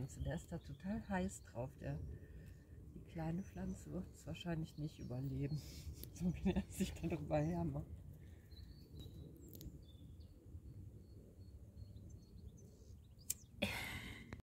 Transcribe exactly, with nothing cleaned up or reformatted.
Pflanze. Der ist da total heiß drauf. Der, die kleine Pflanze wird es wahrscheinlich nicht überleben, so wie er sich darüber hermacht.